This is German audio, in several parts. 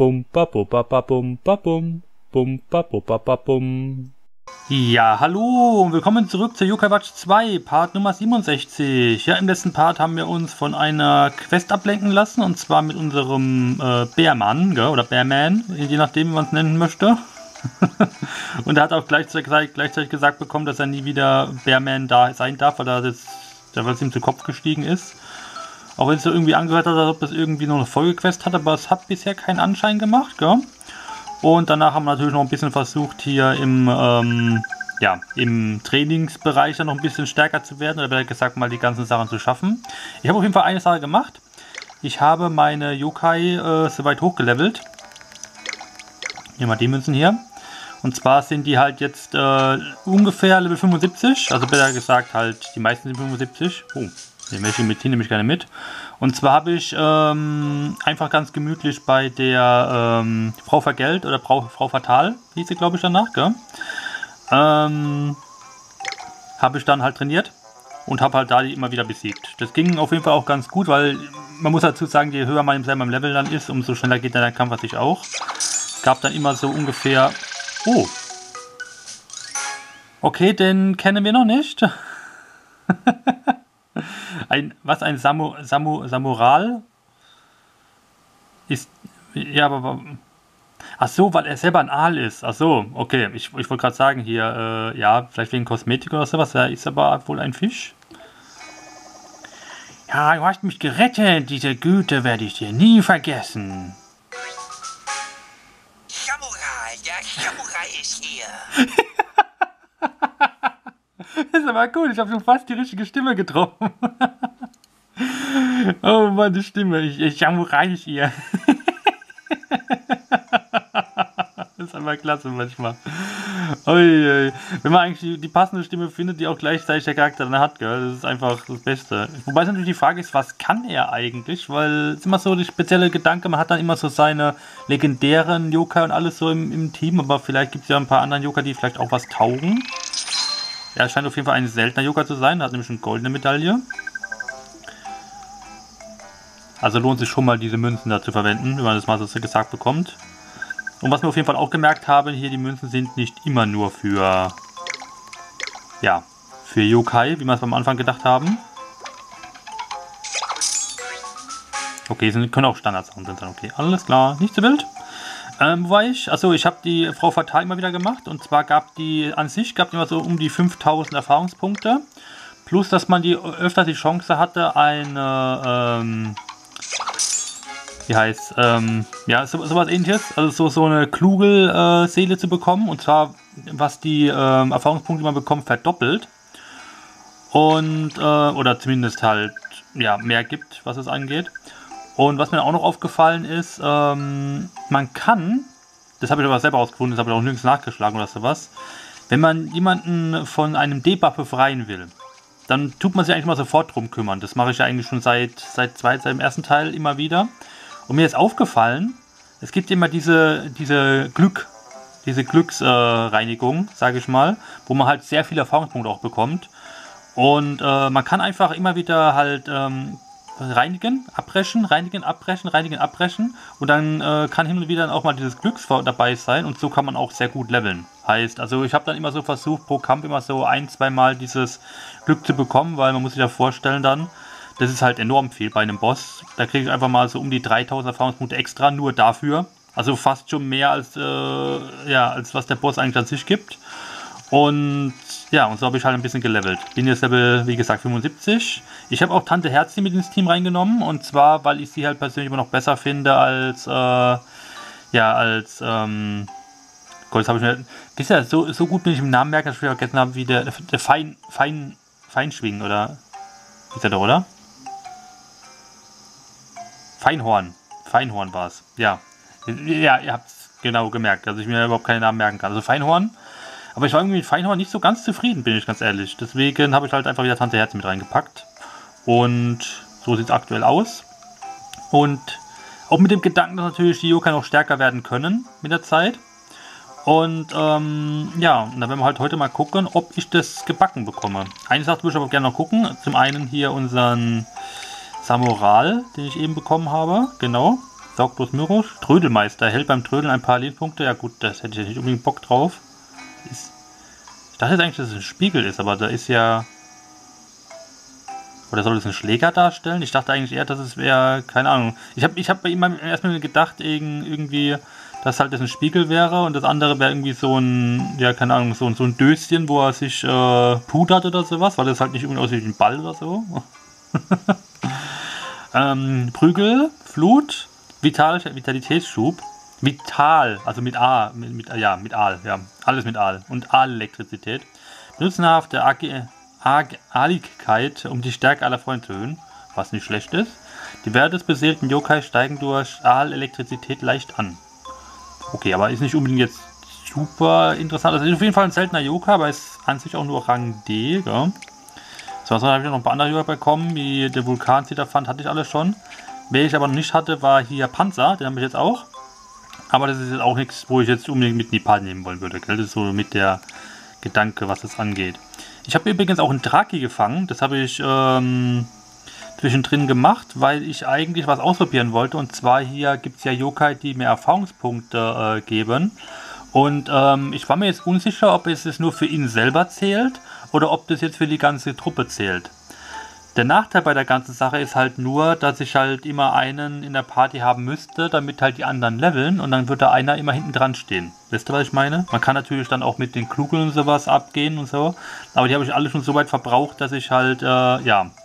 Bum ba bum ba ba bum ba bum. Bum ba bum ba ba bum. Ja, hallo und willkommen zurück zu Yokai Watch 2, Part Nummer 67. Ja, im letzten Part haben wir uns von einer Quest ablenken lassen, und zwar mit unserem Bärmann, oder Bärman, je nachdem, wie man es nennen möchte. Und er hat auch gleichzeitig gesagt bekommen, dass er nie wieder Bärman da sein darf, weil es ihm zu Kopf gestiegen ist. Auch wenn es so irgendwie angehört hat, als ob das irgendwie noch eine Folgequest hat, aber es hat bisher keinen Anschein gemacht, gell? Und danach haben wir natürlich noch ein bisschen versucht, hier im Trainingsbereich dann noch ein bisschen stärker zu werden, oder besser gesagt mal die ganzen Sachen zu schaffen. Ich habe auf jeden Fall eine Sache gemacht. Ich habe meine Yokai soweit hochgelevelt. Nehmen wir die Münzen hier. Und zwar sind die halt jetzt ungefähr Level 75, also besser gesagt halt, die meisten sind 75. Oh, den welche mit nehme ich gerne mit. Und zwar habe ich einfach ganz gemütlich bei der Frau Vergelt oder Frau Fatal, hieß sie glaube ich danach, gell? Habe ich dann halt trainiert und habe halt da die immer wieder besiegt. Das ging auf jeden Fall auch ganz gut, weil man muss dazu sagen, je höher man im selben Level dann ist, umso schneller geht dann der Kampf an sich auch. Gab dann immer so ungefähr... Oh! Okay, den kennen wir noch nicht. Ein Samural ist, ja, aber, ach so, weil er selber ein Aal ist, ach so, okay, ich wollte gerade sagen hier, ja, vielleicht wegen Kosmetik oder sowas, er ist aber wohl ein Fisch. Ja, du hast mich gerettet, diese Güte werde ich dir nie vergessen. Samurai, der Samurai ist hier. Das ist aber cool, ich habe schon fast die richtige Stimme getroffen. Oh Mann, die Stimme, ich Samurai hier. Das ist aber klasse manchmal. Ui. Wenn man eigentlich die passende Stimme findet, die auch gleichzeitig der Charakter dann hat, gell? Das ist einfach das Beste. Wobei es natürlich die Frage ist, was kann er eigentlich? Weil es ist immer so der spezielle Gedanke, man hat dann immer so seine legendären Yokai und alles so im Team, aber vielleicht gibt es ja ein paar anderen Yokai, die vielleicht auch was taugen. Er scheint auf jeden Fall ein seltener Yokai zu sein, er hat nämlich eine goldene Medaille. Also lohnt sich schon mal diese Münzen da zu verwenden, wenn man das mal so gesagt bekommt. Und was wir auf jeden Fall auch gemerkt haben, hier die Münzen sind nicht immer nur für Yokai, wie wir es am Anfang gedacht haben. Okay, können auch Standardsachen sein, okay, alles klar, nicht so wild. Wo war ich? Achso, ich habe die Frau Fatal immer wieder gemacht, und zwar gab die immer so um die 5000 Erfahrungspunkte. Plus, dass man öfter die Chance hatte, eine, sowas ähnliches, also so eine Klugelseele zu bekommen, und zwar, was die Erfahrungspunkte, die man bekommt, verdoppelt. Und, oder zumindest halt, ja, mehr gibt, was es angeht. Und was mir auch noch aufgefallen ist, man kann, das habe ich aber selber rausgefunden, das habe ich auch nirgends nachgeschlagen oder sowas, wenn man jemanden von einem Debuff befreien will, dann tut man sich eigentlich mal sofort drum kümmern. Das mache ich ja eigentlich schon seit dem ersten Teil immer wieder. Und mir ist aufgefallen, es gibt immer diese Glücksreinigung, sage ich mal, wo man halt sehr viele Erfahrungspunkte auch bekommt. Und man kann einfach immer wieder halt reinigen, abbrechen, reinigen, abbrechen, reinigen, abbrechen, und dann kann hin und wieder dann auch mal dieses Glücks dabei sein, und so kann man auch sehr gut leveln. Heißt, also ich habe dann immer so versucht, pro Kampf immer so 1-2 Mal dieses Glück zu bekommen, weil man muss sich ja vorstellen dann, das ist halt enorm viel bei einem Boss. Da kriege ich einfach mal so um die 3000 Erfahrungspunkte extra nur dafür. Also fast schon mehr als was der Boss eigentlich an sich gibt. Und ja, und so habe ich halt ein bisschen gelevelt. Bin jetzt Level, wie gesagt, 75. Ich habe auch Tante Herzli mit ins Team reingenommen, und zwar, weil ich sie halt persönlich immer noch besser finde als, Gott, jetzt habe ich mir, wisst ihr, so gut bin ich im Namen merken, dass ich vergessen habe, wie der Feinschwingen, oder? Ist der doch, oder? Feinhorn war es, ja. Ja, ihr habt es genau gemerkt, dass ich mir überhaupt keinen Namen merken kann. Also Feinhorn. Aber ich war irgendwie mit Feinhorn nicht so ganz zufrieden, bin ich ganz ehrlich. Deswegen habe ich halt einfach wieder Tante Herz mit reingepackt. Und so sieht es aktuell aus. Und auch mit dem Gedanken, dass natürlich die Yokai noch stärker werden können mit der Zeit. Und und dann werden wir halt heute mal gucken, ob ich das gebacken bekomme. Eine Sache würde ich aber gerne noch gucken. Zum einen hier unseren Samural, den ich eben bekommen habe. Genau. Sorglos Myros. Trödelmeister erhält beim Trödeln ein paar Lebenspunkte. Ja gut, das hätte ich ja nicht unbedingt Bock drauf. Ich dachte jetzt eigentlich, dass es ein Spiegel ist, aber da ist ja... Oder soll es einen Schläger darstellen? Ich dachte eigentlich eher, dass es wäre... Keine Ahnung. Ich hab bei ihm erstmal gedacht, irgendwie, dass halt das ein Spiegel wäre und das andere wäre irgendwie so ein... Ja, keine Ahnung, so ein Döschen, wo er sich pudert oder sowas, weil das halt nicht irgendwie aussieht wie ein Ball oder so. Prügel, Flut, Vitalitätsschub, Vital, also mit A, mit Aal, ja, alles mit Aal und Aal-Elektrizität. Nützenhafte Aligkeit, um die Stärke aller Freunde zu erhöhen, was nicht schlecht ist. Die Werte des beseelten Yokai steigen durch Aal-Elektrizität leicht an. Okay, aber ist nicht unbedingt jetzt super interessant. Das ist auf jeden Fall ein seltener Yokai, aber ist an sich auch nur Rang D, gell? So, habe ich noch ein paar andere Yokai bekommen, wie der Vulkan-Zitterpfand hatte ich alles schon. Wer ich aber noch nicht hatte, war hier Panzer, den habe ich jetzt auch. Aber das ist jetzt auch nichts, wo ich jetzt unbedingt mit in die Party nehmen wollen würde, gell? Das ist so mit der Gedanke, was das angeht. Ich habe übrigens auch einen Draki gefangen, das habe ich zwischendrin gemacht, weil ich eigentlich was ausprobieren wollte. Und zwar hier gibt es ja Yokai, die mir Erfahrungspunkte geben. Und ich war mir jetzt unsicher, ob es nur für ihn selber zählt oder ob das jetzt für die ganze Truppe zählt. Der Nachteil bei der ganzen Sache ist halt nur, dass ich halt immer einen in der Party haben müsste, damit halt die anderen leveln und dann würde einer immer hinten dran stehen. Wisst ihr, was ich meine? Man kann natürlich dann auch mit den Klugeln und sowas abgehen und so, aber die habe ich alle schon so weit verbraucht, dass ich halt, dass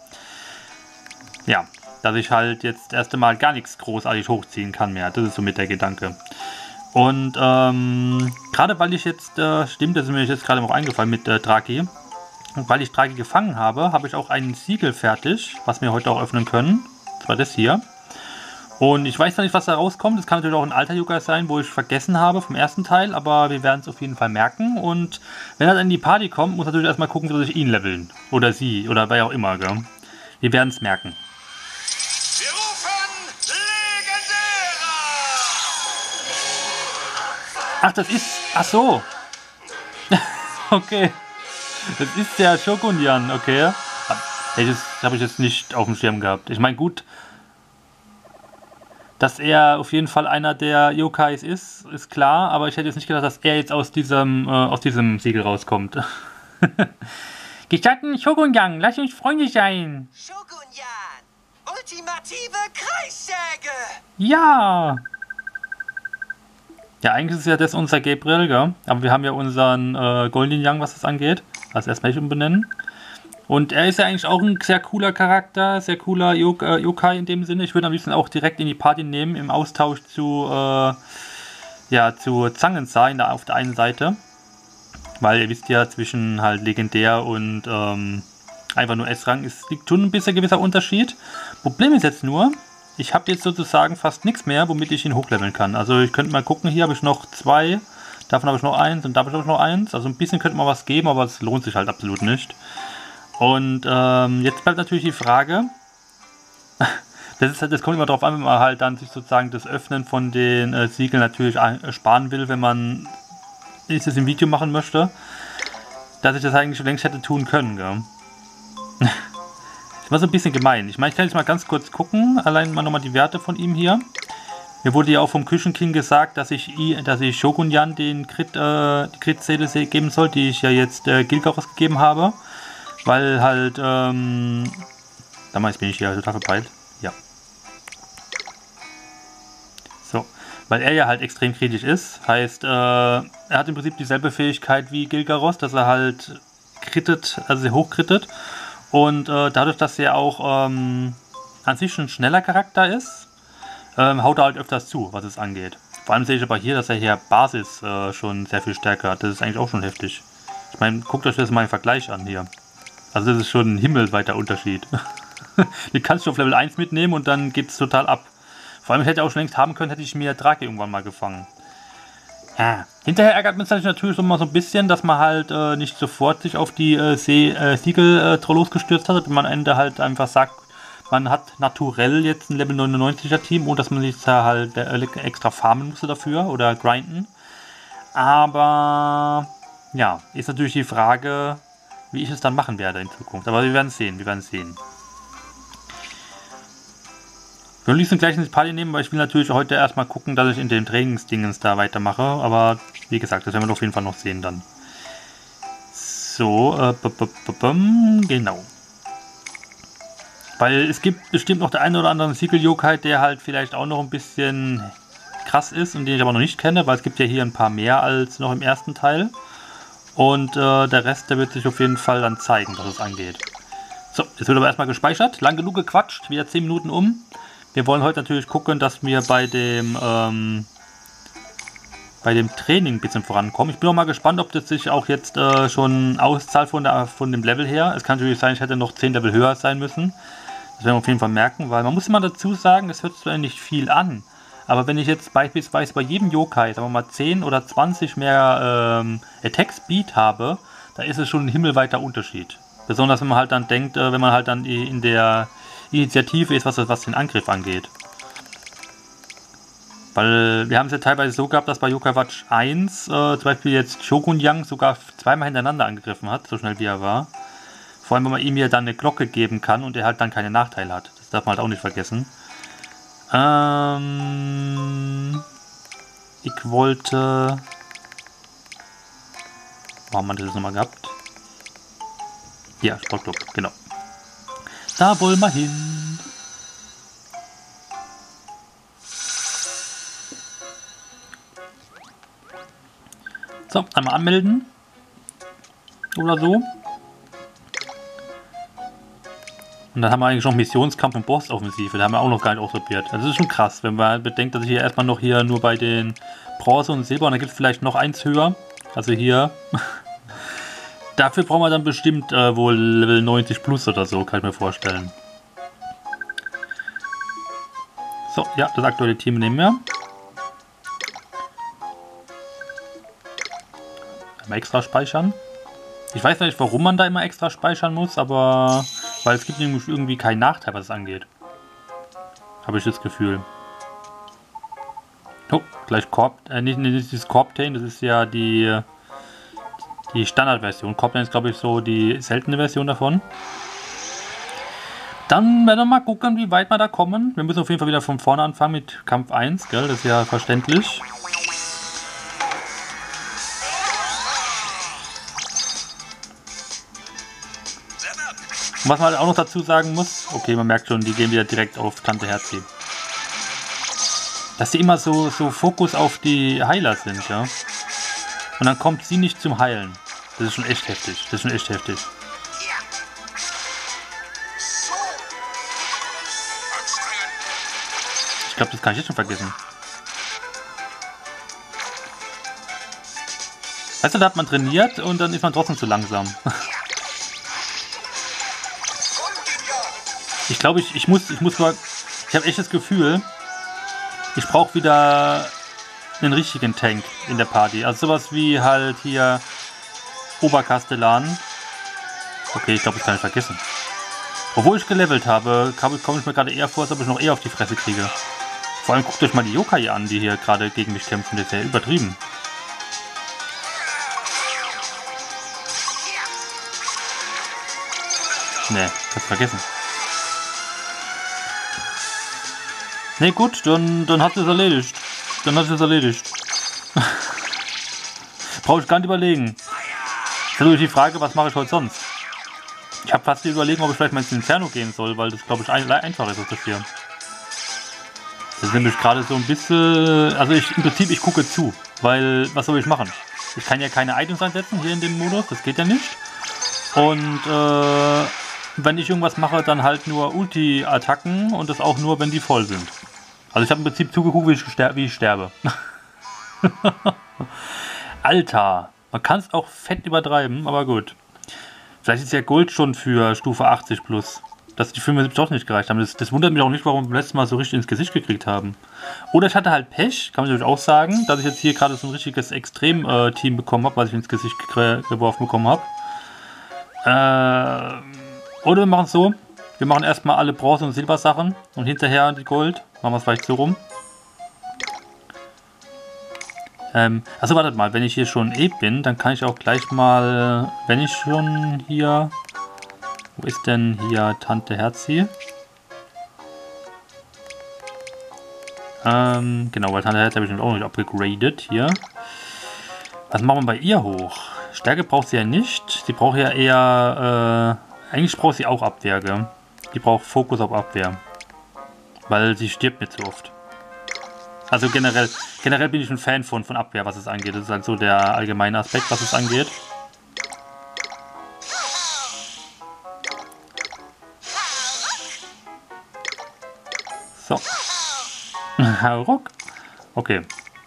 ich halt jetzt erst einmal gar nichts großartig hochziehen kann mehr. Das ist so mit der Gedanke. Und gerade weil ich jetzt, stimmt, das ist mir jetzt gerade noch eingefallen mit Draki. Und weil ich Draki gefangen habe, habe ich auch ein Siegel fertig, was wir heute auch öffnen können. Das war das hier. Und ich weiß noch nicht, was da rauskommt. Das kann natürlich auch ein alter Yokai sein, wo ich vergessen habe vom ersten Teil. Aber wir werden es auf jeden Fall merken. Und wenn er dann in die Party kommt, muss natürlich erstmal gucken, dass ich ihn leveln. Oder sie. Oder wer auch immer. Gell? Wir werden es merken. Wir rufen Legendärer! Ach, das ist... Ach so. Okay. Das ist der Shogunjan, okay. Das habe ich jetzt nicht auf dem Schirm gehabt. Ich meine, gut, dass er auf jeden Fall einer der Yokais ist klar, aber ich hätte jetzt nicht gedacht, dass er jetzt aus diesem Siegel rauskommt. Gestatten Shogunjan, lass uns Freunde sein. Shogunjan! Ultimative Kreissäge! Ja! Ja, eigentlich ist ja das unser Gabriel, gell? Aber wir haben ja unseren Golden Young, was das angeht. Also erstmal nicht umbenennen. Und er ist ja eigentlich auch ein sehr cooler Charakter, sehr cooler Yokai in dem Sinne. Ich würde am liebsten auch direkt in die Party nehmen, im Austausch zu Zangensa auf der einen Seite. Weil ihr wisst ja, zwischen halt legendär und einfach nur S-Rang liegt schon ein bisschen gewisser Unterschied. Problem ist jetzt nur, ich habe jetzt sozusagen fast nichts mehr, womit ich ihn hochleveln kann. Also ich könnte mal gucken, hier habe ich noch 2. Davon habe ich noch 1 und davon habe ich noch 1. Also ein bisschen könnte man was geben, aber es lohnt sich halt absolut nicht. Und jetzt bleibt natürlich die Frage, das kommt immer darauf an, wenn man halt dann sich sozusagen das Öffnen von den Siegeln natürlich sparen will, wenn man es im Video machen möchte, dass ich das eigentlich schon längst hätte tun können. Gell? Das war so ein bisschen gemein. Ich meine, ich kann jetzt mal ganz kurz gucken, allein mal nochmal die Werte von ihm hier. Mir wurde ja auch vom Küchenking gesagt, dass ich Shogunjan die Crit-Seele geben soll, die ich ja jetzt Gilgaros gegeben habe. Weil halt, damals bin ich ja total verpeilt. Ja. So. Weil er ja halt extrem kritisch ist. Heißt, er hat im Prinzip dieselbe Fähigkeit wie Gilgaros, dass er halt crittet, also sehr hoch crittet. Und dadurch, dass er auch an sich ein schneller Charakter ist, haut er halt öfters zu, was es angeht. Vor allem sehe ich aber hier, dass er hier Basis schon sehr viel stärker hat. Das ist eigentlich auch schon heftig. Ich meine, guckt euch das mal im Vergleich an hier. Also das ist schon ein himmelweiter Unterschied. Die kannst du auf Level 1 mitnehmen und dann geht es total ab. Vor allem, ich hätte auch schon längst haben können, hätte ich mir Draki irgendwann mal gefangen. Ja. Hinterher ärgert man sich natürlich noch mal so ein bisschen, dass man halt nicht sofort sich auf die Siegel losgestürzt hat, wenn man am Ende halt einfach sagt, man hat naturell jetzt ein Level 99er Team, ohne dass man sich da halt extra farmen musste dafür oder grinden. Aber ja, ist natürlich die Frage, wie ich es dann machen werde in Zukunft. Aber wir werden es sehen, wir werden es sehen. Wir will diesen gleich ins Party nehmen, weil ich will natürlich heute erstmal gucken, dass ich in den Trainingsdingens da weitermache. Aber wie gesagt, das werden wir auf jeden Fall noch sehen dann. So, genau. Weil es gibt bestimmt noch der eine oder andere Siegel-Yokai, der halt vielleicht auch noch ein bisschen krass ist und den ich aber noch nicht kenne, weil es gibt ja hier ein paar mehr als noch im ersten Teil. Und der Rest, der wird sich auf jeden Fall dann zeigen, was es angeht. So, jetzt wird aber erstmal gespeichert. Lang genug gequatscht, wieder 10 Minuten um. Wir wollen heute natürlich gucken, dass wir bei dem Training ein bisschen vorankommen. Ich bin auch mal gespannt, ob das sich auch jetzt schon auszahlt von dem Level her. Es kann natürlich sein, ich hätte noch 10 Level höher sein müssen. Das werden wir auf jeden Fall merken, weil man muss immer dazu sagen, es hört zwar nicht viel an. Aber wenn ich jetzt beispielsweise bei jedem Yokai, sagen wir mal 10 oder 20 mehr Attack Speed habe, da ist es schon ein himmelweiter Unterschied. Besonders wenn man halt dann denkt, wenn man halt dann in der Initiative ist, was den Angriff angeht. Weil wir haben es ja teilweise so gehabt, dass bei Yokai Watch 1 zum Beispiel jetzt Shogun Yang sogar zweimal hintereinander angegriffen hat, so schnell wie er war. Vor allem, wenn man ihm ja dann eine Glocke geben kann und er halt dann keine Nachteile hat. Das darf man halt auch nicht vergessen. Ich wollte... Wo haben wir das nochmal gehabt? Ja, Sportclub, genau. Da wollen wir hin. So, einmal anmelden. Oder so. Und dann haben wir eigentlich noch Missionskampf und Bossoffensive. Da haben wir auch noch gar nicht ausprobiert. Also das ist schon krass, wenn man bedenkt, dass ich hier erstmal noch hier nur bei den Bronze und Silber und dann gibt es vielleicht noch eins höher. Also hier. Dafür brauchen wir dann bestimmt wohl Level 90 plus oder so, kann ich mir vorstellen. So, ja, das aktuelle Team nehmen wir. Einmal extra speichern. Ich weiß nicht, warum man da immer extra speichern muss, aber weil es gibt nämlich irgendwie keinen Nachteil, was es angeht. Habe ich das Gefühl. Oh, gleich Corp, nicht dieses Corptain, das ist ja die Standardversion. Corptain ist, glaube ich, so die seltene Version davon. Dann werden wir mal gucken, wie weit wir da kommen. Wir müssen auf jeden Fall wieder von vorne anfangen mit Kampf 1, gell? Das ist ja verständlich. Und was man halt auch noch dazu sagen muss, okay, man merkt schon, die gehen wieder direkt auf Tante Herzi. Dass sie immer so Fokus auf die Heiler sind, ja. Und dann kommt sie nicht zum Heilen. Das ist schon echt heftig. Das ist schon echt heftig. Ich glaube, das kann ich jetzt schon vergessen. Weißt du, da hat man trainiert und dann ist man trotzdem zu langsam. Ich glaube, ich habe echt das Gefühl, ich brauche wieder einen richtigen Tank in der Party. Also sowas wie halt hier Oberkastellan. Okay, ich glaube, das kann ich vergessen. Obwohl ich gelevelt habe, komme ich mir gerade eher vor, als ob ich noch eher auf die Fresse kriege. Vor allem guckt euch mal die Yokai an, die hier gerade gegen mich kämpfen. Das ist ja übertrieben. Ne, kannst du vergessen. Ne, gut, dann hat es erledigt. Dann hat es erledigt. Brauche ich gar nicht überlegen. Das ist natürlich die Frage, was mache ich heute sonst? Ich habe fast die Überlegung, ob ich vielleicht mal ins Inferno gehen soll, weil das, glaube ich, einfacher ist als das hier. Das ist nämlich gerade so ein bisschen... Also im Prinzip, ich gucke zu. Weil, was soll ich machen? Ich kann ja keine Items einsetzen hier in dem Modus, das geht ja nicht. Und wenn ich irgendwas mache, dann halt nur Ulti-Attacken und das auch nur, wenn die voll sind. Also ich habe im Prinzip zugeguckt, wie ich sterbe. Alter, man kann es auch fett übertreiben, aber gut. Vielleicht ist ja Gold schon für Stufe 80 plus. Dass die 75 doch nicht gereicht haben. Das wundert mich auch nicht, warum wir beim letzten Mal so richtig ins Gesicht gekriegt haben. Oder ich hatte halt Pech, kann man natürlich auch sagen, dass ich jetzt hier gerade so ein richtiges Extrem-Team bekommen habe, was ich ins Gesicht geworfen bekommen habe. Oder wir machen es so, wir machen erstmal alle Bronze- und Silbersachen und hinterher die Gold. Machen wir es vielleicht so rum. Achso, wartet mal, wenn ich hier schon bin, dann kann ich auch gleich mal, wenn ich schon hier... Wo ist denn hier Tante Herzi? Genau, weil Tante Herz habe ich auch noch nicht abgegradet hier. Was machen wir bei ihr hoch? Stärke braucht sie ja nicht. Sie braucht ja eher, eigentlich braucht sie auch Abwehr, gell? Die braucht Fokus auf Abwehr. Weil sie stirbt nicht so oft. Also generell bin ich ein Fan von Abwehr, was es angeht. Das ist halt so der allgemeine Aspekt, was es angeht. So. Ruck. Okay.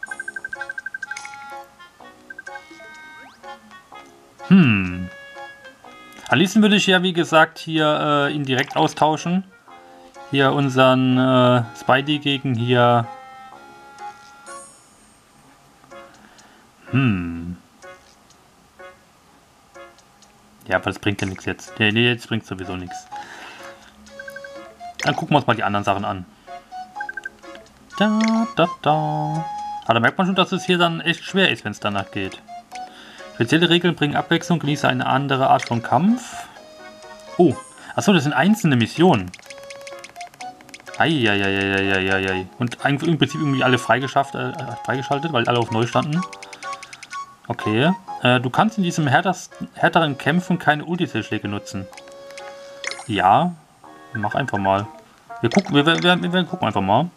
Am liebsten würde ich ja, wie gesagt, hier ihn direkt austauschen. Hier unseren Spidey gegen hier... Ja, aber das bringt ja nichts jetzt. Nee, jetzt bringt sowieso nichts. Dann gucken wir uns mal die anderen Sachen an. Da. Aber da merkt man schon, dass es hier dann echt schwer ist, wenn es danach geht. Spezielle Regeln bringen Abwechslung, genieße eine andere Art von Kampf. Oh, achso, das sind einzelne Missionen. Eieieiei. Und im Prinzip irgendwie alle freigeschaltet, weil alle auf neu standen. Okay. Du kannst in diesem härteren Kämpfen keine Ulti-Schläge nutzen. Ja, mach einfach mal. Wir werden gucken einfach mal.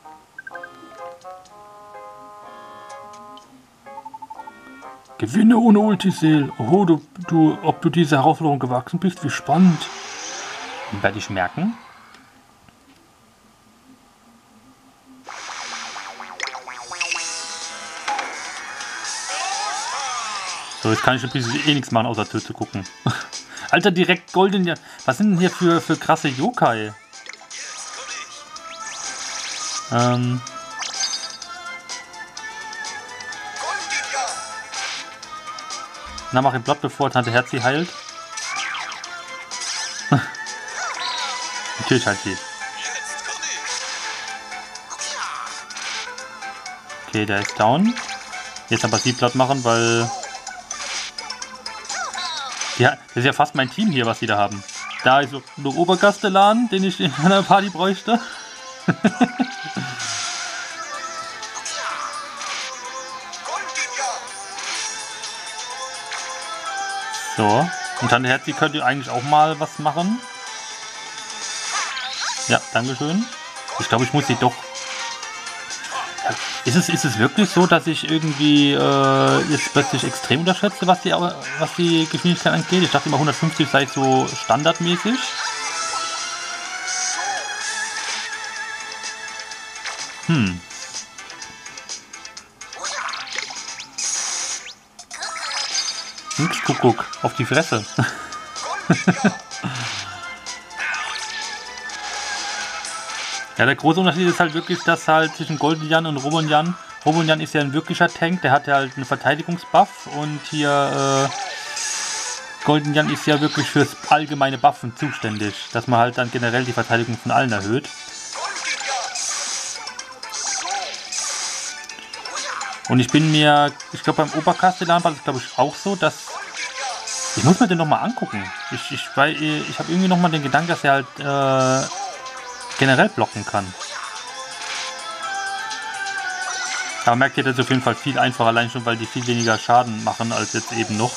Gewinne ohne Ultiseel. Oh, ob du dieser Herausforderung gewachsen bist, wie spannend. Werde ich merken. So, jetzt kann ich ein bisschen eh nichts machen, außer zu gucken. Alter, direkt golden. Ja. Was sind denn hier für krasse Yokai? Na, mach ihn platt, bevor Tante Herzi heilt. Natürlich halt sie. Okay, der ist down. Jetzt aber sie platt machen, weil... Ja, das ist ja fast mein Team hier, was sie da haben. Da ist so nur Obergastelan, den ich in einer Party bräuchte. So, und Tante Herzi könnte eigentlich auch mal was machen. Ja, dankeschön. Ich glaube, ich muss sie doch... Ist es wirklich so, dass ich irgendwie jetzt plötzlich extrem unterschätze, was die Geschwindigkeit angeht? Ich dachte immer 150 sei so standardmäßig. Nix, Kuckuck, auf die Fresse. Ja, der große Unterschied ist halt wirklich, dass halt zwischen Golden-Jan und Robon-Jan. Robon-Jan ist ja ein wirklicher Tank, der hat ja halt einen Verteidigungsbuff und hier Golden-Jan ist ja wirklich fürs allgemeine Buffen zuständig, dass man halt dann generell die Verteidigung von allen erhöht. Und ich glaube beim Oberkastellan war das glaube ich auch so, dass... Ich muss mir den nochmal angucken. Ich habe irgendwie nochmal den Gedanken, dass er halt generell blocken kann. Aber merkt ihr, das ist auf jeden Fall viel einfacher, allein schon, weil die viel weniger Schaden machen als jetzt eben noch.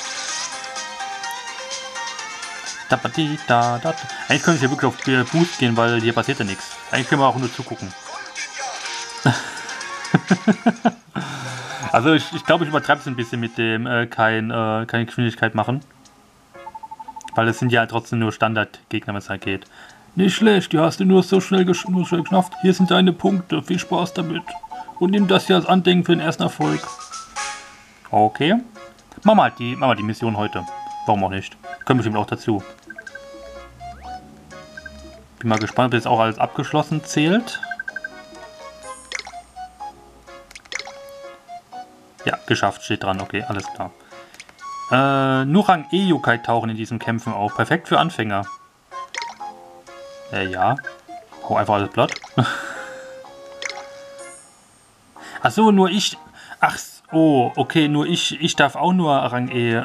Eigentlich könnte ich hier wirklich auf Boost gehen, weil hier passiert ja nichts. Eigentlich können wir auch nur zugucken. Also ich glaube, ich übertreibe es ein bisschen mit dem keine Geschwindigkeit machen. Weil es sind ja trotzdem nur Standardgegner, wenn es halt geht. Nicht schlecht, die hast du nur so schnell geschafft. Hier sind deine Punkte, viel Spaß damit. Und nimm das hier als Andenken für den ersten Erfolg. Okay. Machen wir halt die Mission heute. Warum auch nicht? Können bestimmt auch dazu. Bin mal gespannt, ob das auch als abgeschlossen zählt. Ja, geschafft, steht dran. Okay, alles klar. Nur Rang E-Yokai tauchen in diesen Kämpfen auf. Perfekt für Anfänger. Ja. Hau einfach alles platt. Achso, nur ich... Ach, oh, okay, nur ich darf auch nur Rang E...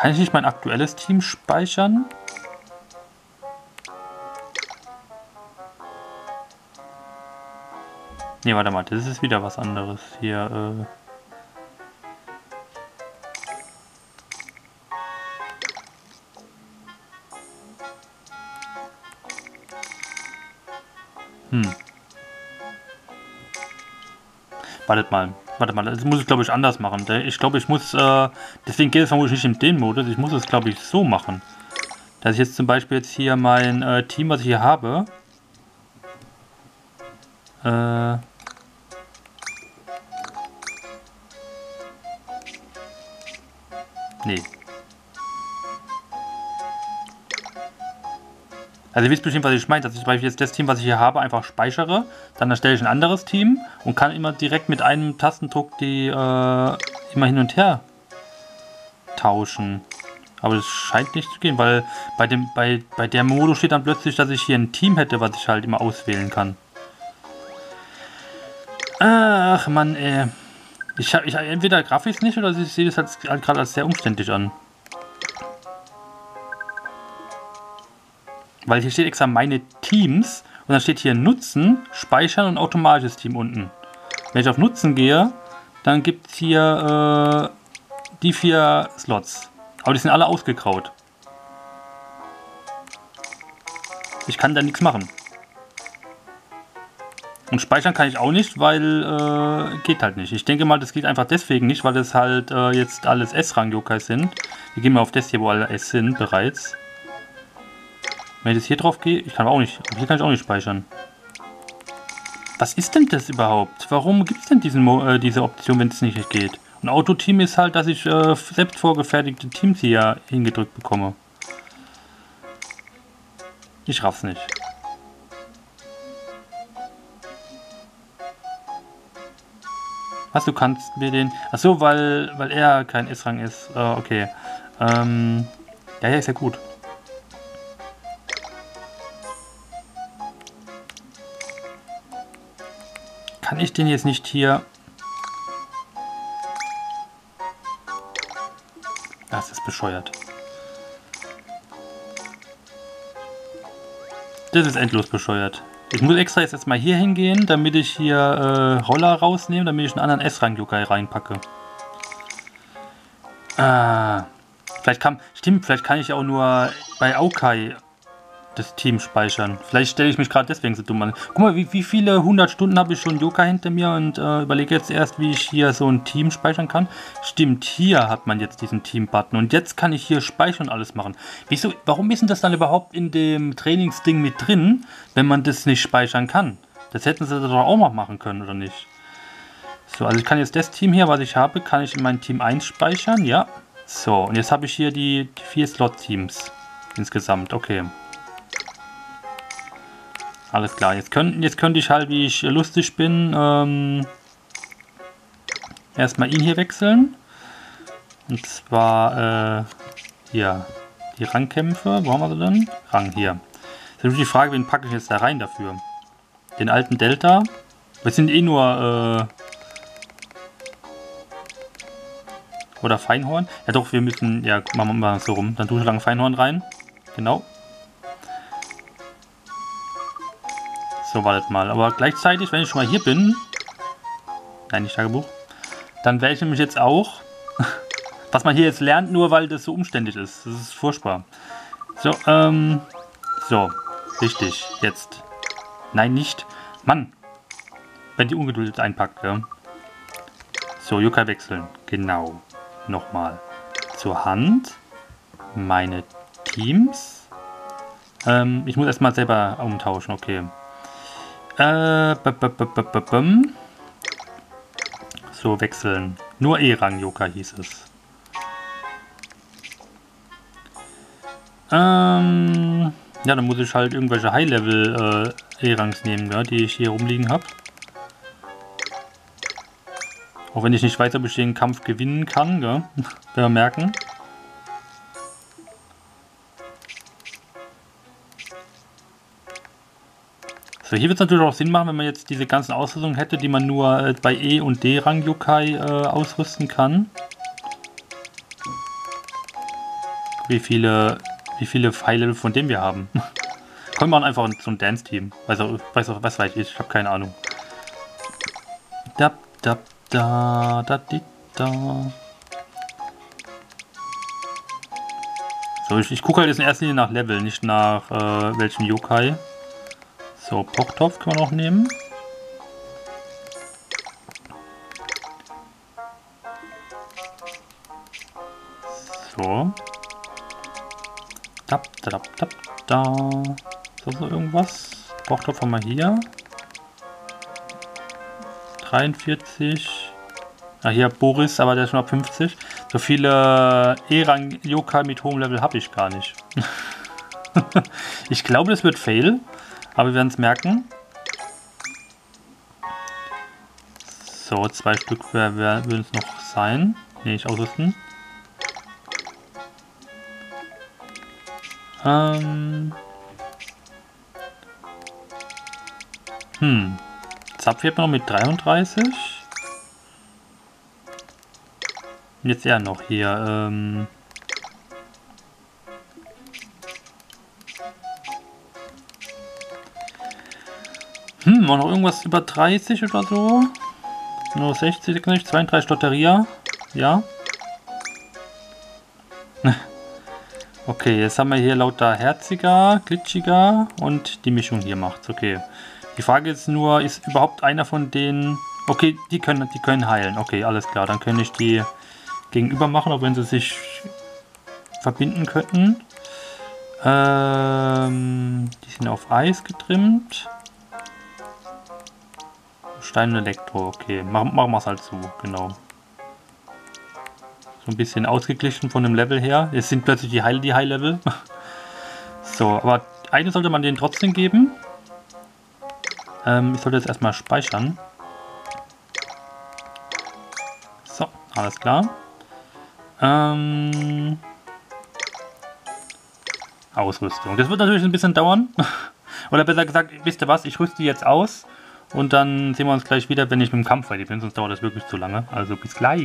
Kann ich nicht mein aktuelles Team speichern? Ne, warte mal, das ist wieder was anderes. Hier, Wartet mal, das muss ich glaube ich anders machen. Ich glaube, ich muss, deswegen geht es vermutlich nicht in den Modus, ich muss es glaube ich so machen. Dass ich jetzt zum Beispiel jetzt hier mein Team, was ich hier habe, nee. Also ihr wisst bestimmt, was ich meine, dass ich zum Beispiel jetzt das Team, was ich hier habe, einfach speichere. Dann erstelle ich ein anderes Team und kann immer direkt mit einem Tastendruck die immer hin und her tauschen. Aber das scheint nicht zu gehen, weil bei der Modus steht dann plötzlich, dass ich hier ein Team hätte, was ich halt immer auswählen kann. Ach Mann, ey. Entweder graf ich es nicht oder ich sehe das halt gerade als sehr umständlich an. Weil hier steht extra meine Teams und dann steht hier Nutzen, Speichern und automatisches Team unten. Wenn ich auf Nutzen gehe, dann gibt es hier die 4 Slots. Aber die sind alle ausgegraut. Ich kann da nichts machen. Und speichern kann ich auch nicht, weil geht halt nicht. Ich denke mal, das geht einfach deswegen nicht, weil das halt jetzt alles S-Rang-Yokai sind. Wir gehen mal auf das hier, wo alle S sind bereits. Wenn ich jetzt hier drauf gehe, hier kann ich auch nicht speichern. Was ist denn das überhaupt? Warum gibt es denn diese Option, wenn es nicht geht? Ein Autoteam ist halt, dass ich selbst vorgefertigte Teams hier hingedrückt bekomme. Ich raff's nicht. Was, du kannst mir den... Achso, weil er kein S-Rang ist. Okay. Ja, ist ja gut. Kann ich den jetzt nicht hier... Das ist bescheuert. Das ist endlos bescheuert. Ich muss extra jetzt erstmal hier hingehen, damit ich hier Roller rausnehme, damit ich einen anderen S-Rang-Yokai reinpacke. Vielleicht kann ich auch nur bei Aokai das Team speichern. Vielleicht stelle ich mich gerade deswegen so dumm an. Guck mal, wie viele 100 Stunden habe ich schon Yokai hinter mir und überlege jetzt erst, wie ich hier so ein Team speichern kann. Stimmt, hier hat man jetzt diesen Team-Button und jetzt kann ich hier speichern und alles machen. Wieso, warum ist denn das dann überhaupt in dem Trainingsding mit drin, wenn man das nicht speichern kann? Das hätten sie doch auch mal machen können, oder nicht? So, also ich kann jetzt das Team hier, was ich habe, kann ich in mein Team 1 speichern, ja. So, und jetzt habe ich hier die 4 Slot-Teams insgesamt, okay. Alles klar, jetzt könnte ich halt, wie ich lustig bin, erstmal ihn hier wechseln. Und zwar, hier, die Rangkämpfe, wo haben wir sie denn? Rang, hier. Das ist natürlich die Frage, wen packe ich jetzt da rein dafür? Den alten Delta? Wir sind eh nur, oder Feinhorn? Ja doch, wir müssen, ja, machen wir mal so rum. Dann tue ich lang Feinhorn rein. Genau. So, wartet mal. Aber gleichzeitig, wenn ich schon mal hier bin, nein, nicht Tagebuch, dann werde ich nämlich jetzt auch, was man hier jetzt lernt, nur weil das so umständlich ist. Das ist furchtbar. So, so, richtig, jetzt. Nein, nicht. Mann, wenn die Ungeduld einpackt, ja. So, Yokai wechseln. Genau. Nochmal. Zur Hand. Meine Teams. Ich muss erstmal selber umtauschen, okay. So, wechseln. Nur E-Rang-Yokai hieß es. Ja, dann muss ich halt irgendwelche High-Level E-Rangs nehmen, ja, die ich hier rumliegen habe. Auch wenn ich nicht weiß, ob ich den Kampf gewinnen kann, gell? Werden wir merken. So, hier wird es natürlich auch Sinn machen, wenn man jetzt diese ganzen Ausrüstungen hätte, die man nur bei E- und D-Rang-Yokai ausrüsten kann. wie viele High-Level von dem wir haben. Können wir einfach so ein Dance-Team. Was weiß ich habe keine Ahnung. Da, da, da, da, da. So, ich gucke halt jetzt in erster Linie nach Level, nicht nach welchem Yokai. So, Pochtopf können wir noch nehmen. So. Tap, tap, tap, da. Ist so irgendwas? Pochtopf haben wir hier. 43. Ah, hier Boris, aber der ist schon ab 50. So viele E-Rang-Yokai mit hohem Level habe ich gar nicht. Ich glaube, das wird Fail, aber wir werden es merken. So, 2 Stück würden es noch sein. Ne, nicht ausrüsten. Zapf fehlt mir noch mit 33. Und jetzt eher noch hier. Noch irgendwas über 30 oder so? Nur 60, 32 Lotteria. Ja. Okay, jetzt haben wir hier lauter herziger, glitschiger und die Mischung hier macht's. Okay. Die Frage ist nur, ist überhaupt einer von denen... Okay, die können heilen. Okay, alles klar. Dann kann ich die gegenüber machen, auch wenn sie sich verbinden könnten. Die sind auf Eis getrimmt. Stein und Elektro. Okay, machen wir es halt so. Genau. So ein bisschen ausgeglichen von dem Level her. Jetzt sind plötzlich die High-Level. So, aber eine sollte man denen trotzdem geben. Ich sollte jetzt erstmal speichern. So, alles klar. Ausrüstung. Das wird natürlich ein bisschen dauern. Oder besser gesagt, wisst ihr was, ich rüste jetzt aus. Und dann sehen wir uns gleich wieder, wenn ich mit dem Kampf fertig bin. Sonst dauert das wirklich zu lange. Also bis gleich.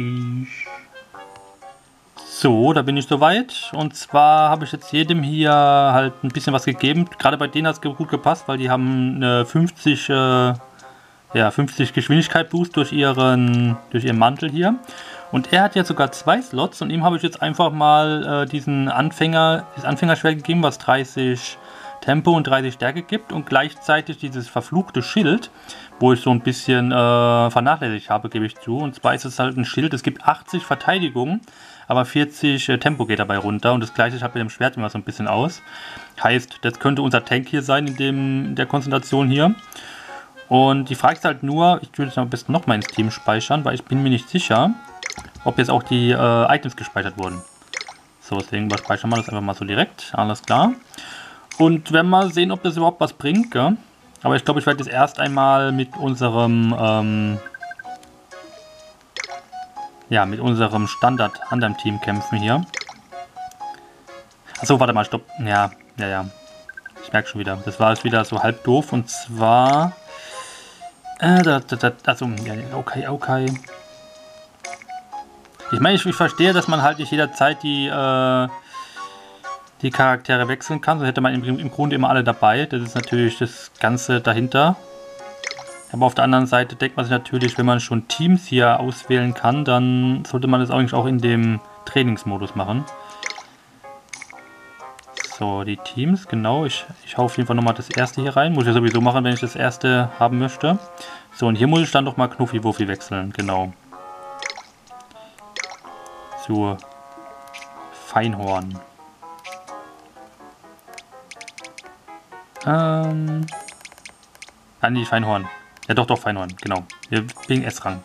So, da bin ich soweit. Und zwar habe ich jetzt jedem hier halt ein bisschen was gegeben. Gerade bei denen hat es gut gepasst, weil die haben eine 50 Geschwindigkeit Boost durch ihren Mantel hier. Und er hat jetzt sogar 2 Slots und ihm habe ich jetzt einfach mal das Anfängerschwert gegeben, was 30 Tempo und 30 Stärke gibt und gleichzeitig dieses verfluchte Schild, wo ich so ein bisschen vernachlässigt habe, gebe ich zu. Und zwar ist es halt ein Schild, es gibt 80 Verteidigung, aber 40 Tempo geht dabei runter und das gleiche schaut mit dem Schwert immer so ein bisschen aus. Heißt, das könnte unser Tank hier sein in der Konzentration hier. Und die Frage ist halt nur, ich würde jetzt am besten nochmal ins Team speichern, weil ich bin mir nicht sicher, ob jetzt auch die Items gespeichert wurden. So, deswegen speichern wir das einfach mal so direkt, alles klar. Und werden mal sehen, ob das überhaupt was bringt, gell? Aber ich glaube, ich werde jetzt erst einmal mit unserem Standard anderen Team kämpfen hier. Achso, warte mal, stopp. Ja. Ich merke schon wieder. Das war jetzt wieder so halb doof. Und zwar... okay. Ich meine, ich verstehe, dass man halt nicht jederzeit die Charaktere wechseln kann. So hätte man im Grunde immer alle dabei. Das ist natürlich das Ganze dahinter. Aber auf der anderen Seite denkt man sich natürlich, wenn man schon Teams hier auswählen kann, dann sollte man das eigentlich auch in dem Trainingsmodus machen. So, die Teams, genau. Ich hau auf jeden Fall nochmal das erste hier rein. Muss ich ja sowieso machen, wenn ich das erste haben möchte. So, und hier muss ich dann doch mal Knuffi-Wuffi wechseln, genau. Zu Feinhorn. Nee, Feinhorn. Ja, doch, Feinhorn, genau. Wir wegen S-Rang.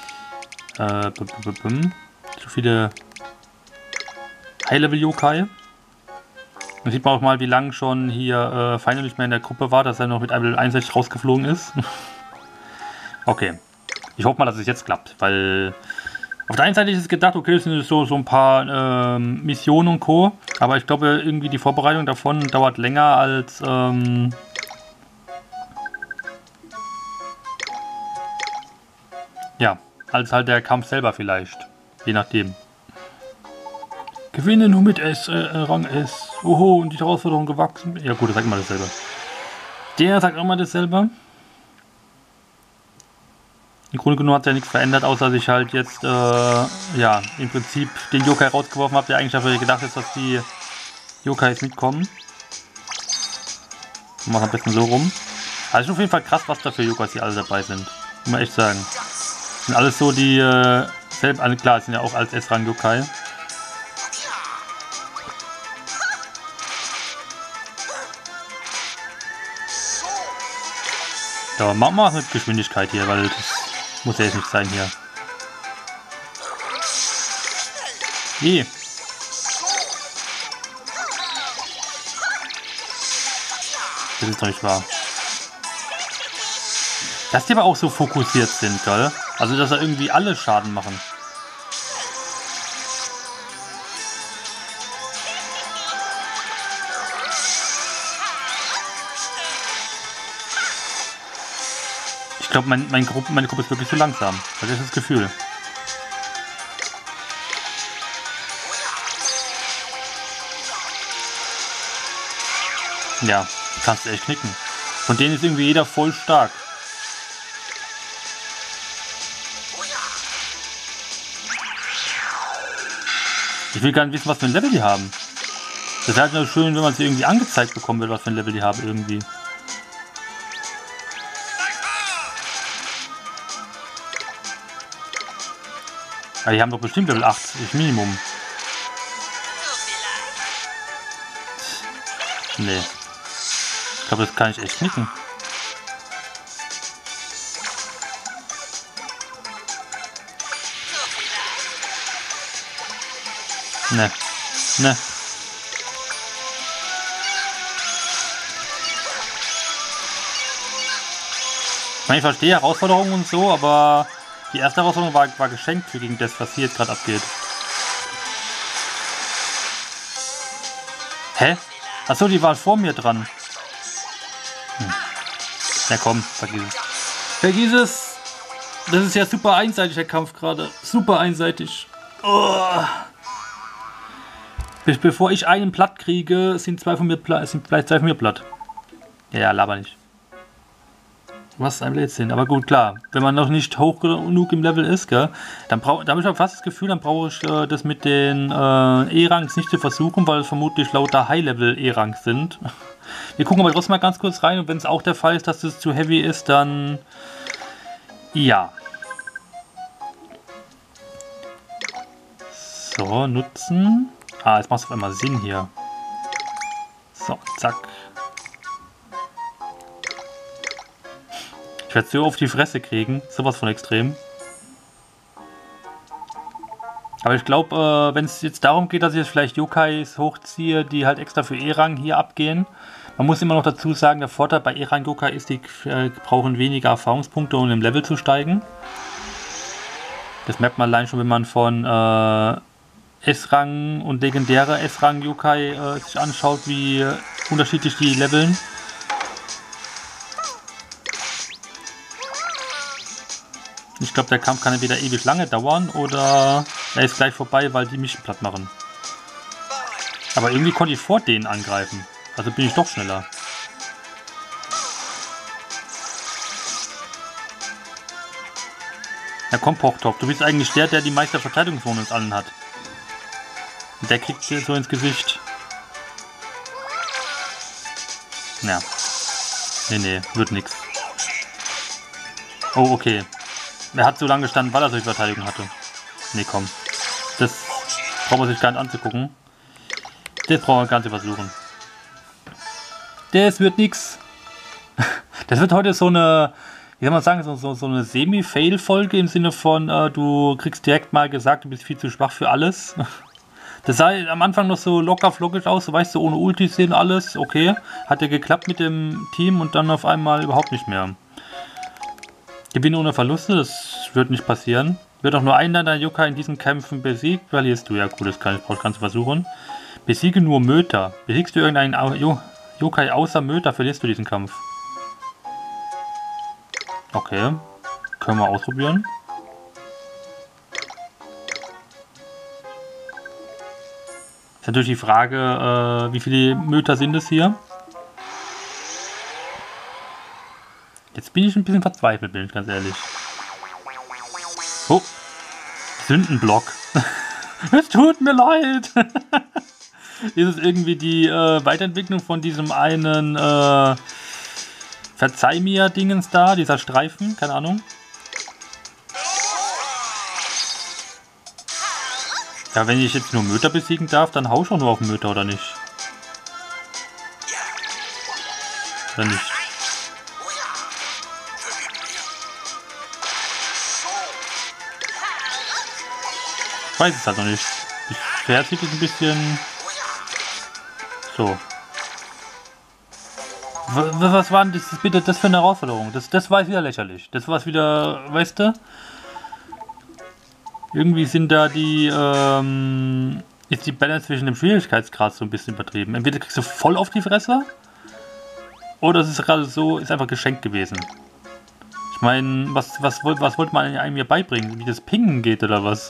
Zu viele High-Level-Yokai. Da sieht man auch mal, wie lange schon hier Feiner nicht mehr in der Gruppe war, dass er noch mit Level 61 rausgeflogen ist. Okay. Ich hoffe mal, dass es jetzt klappt, weil auf der einen Seite ist es gedacht, okay, das sind so ein paar Missionen und Co. Aber ich glaube, irgendwie die Vorbereitung davon dauert länger als als halt der Kampf selber vielleicht. Je nachdem. Gewinne nur mit S, Rang S. Oho, und die Herausforderung gewachsen. Ja gut, das sagt immer dasselbe. Der sagt auch mal dasselbe. Im Grunde genommen hat er nichts verändert, außer dass ich halt jetzt, ja, im Prinzip den Yokai rausgeworfen habe, der eigentlich dafür gedacht ist, dass die Yokais mitkommen. Machen wir am besten so rum. Also ist auf jeden Fall krass, was da für Yokais hier alle dabei sind. Muss man echt sagen. Sind alles so die, klar, sind ja auch als S-Rang Yokai. So, machen wir was mit Geschwindigkeit hier, weil das muss ja jetzt nicht sein hier. Je. Das ist doch nicht wahr. Dass die aber auch so fokussiert sind, gell? Also, dass da irgendwie alle Schaden machen. Ich glaube, meine Gruppe ist wirklich zu langsam. Das ist das Gefühl. Ja, kannst du echt knicken. Von denen ist irgendwie jeder voll stark. Ich will gar nicht wissen, was für ein Level die haben. Das ist halt nur schön, wenn man sie irgendwie angezeigt bekommen will, was für ein Level die haben irgendwie. Aber die haben doch bestimmt Level 80 Minimum. Nee. Ich glaube, das kann ich echt knicken. Ne. Ne. Ich verstehe Herausforderungen und so, aber die erste Herausforderung war geschenkt für gegen das, was hier jetzt gerade abgeht. Hä? Achso, die waren vor mir dran. Ja komm, vergiss es. Vergiss es! Das ist ja super einseitig, der Kampf gerade. Super einseitig. Oh. Bevor ich einen platt kriege, sind vielleicht zwei von mir platt. Ja, laber nicht. Was ein Blödsinn. Aber gut, klar. Wenn man noch nicht hoch genug im Level ist, gell, da habe ich auch fast das Gefühl, dann brauche ich das mit den E-Rangs nicht zu versuchen, weil es vermutlich lauter High-Level E-Rangs sind. Wir gucken aber trotzdem mal ganz kurz rein und wenn es auch der Fall ist, dass es zu heavy ist, dann ja. So, nutzen. Ah, jetzt macht es auf einmal Sinn hier. So, zack. Ich werde so auf die Fresse kriegen. Sowas von extrem. Aber ich glaube, wenn es jetzt darum geht, dass ich jetzt vielleicht Yokais hochziehe, die halt extra für E-Rang hier abgehen. Man muss immer noch dazu sagen, der Vorteil bei E-Rang Yokai ist, die brauchen weniger Erfahrungspunkte, um im Level zu steigen. Das merkt man allein schon, wenn man von S-Rang und legendäre S-Rang Yokai sich anschaut, wie unterschiedlich die leveln. Ich glaube, der Kampf kann entweder ewig lange dauern oder er ist gleich vorbei, weil die mich platt machen. Aber irgendwie konnte ich vor denen angreifen. Also bin ich doch schneller. Ja komm, Pochtop, du bist eigentlich der die meiste Verteidigungszone uns allen hat. Und der kriegt dir so ins Gesicht. Ja. Nee, wird nix. Oh, okay. Er hat so lange gestanden, weil er solche Verteidigung hatte. Nee, komm. Das braucht man sich gar nicht anzugucken. Das brauchen wir gar nicht versuchen. Das wird nix. Das wird heute so eine, wie soll man sagen, so eine Semi-Fail-Folge im Sinne von, du kriegst direkt mal gesagt, du bist viel zu schwach für alles. Das sah am Anfang noch so locker flockig aus, so weißt du, ohne Ultis sehen alles, okay. Hat ja geklappt mit dem Team und dann auf einmal überhaupt nicht mehr. Gewinne ohne Verluste, das wird nicht passieren. Wird auch nur einer deiner Yokai in diesen Kämpfen besiegt, verlierst du. Ja gut, das kannst du versuchen. Besiege nur Möter. Besiegst du irgendeinen Yokai außer Möter, verlierst du diesen Kampf. Okay, können wir ausprobieren. Ist natürlich die Frage, wie viele Meter sind es hier? Jetzt bin ich ein bisschen verzweifelt, bin ich ganz ehrlich. Oh, Sündenblock. Es tut mir leid. Ist es irgendwie die Weiterentwicklung von diesem einen Verzeih mir Dingens da, dieser Streifen, keine Ahnung. Ja, wenn ich jetzt nur Möter besiegen darf, dann hau ich auch nur auf Möter, oder nicht? Oder nicht? Ich weiß es halt noch nicht. Die Pferd sieht jetzt ein bisschen... So. Was war denn das bitte das für eine Herausforderung? Das war wieder lächerlich. Das war wieder, weißt du? Irgendwie sind da die, ist die Balance zwischen dem Schwierigkeitsgrad so ein bisschen übertrieben. Entweder kriegst du voll auf die Fresse, oder es ist gerade so, ist einfach geschenkt gewesen. Ich meine, was wollte man einem hier beibringen? Wie das Pingen geht oder was?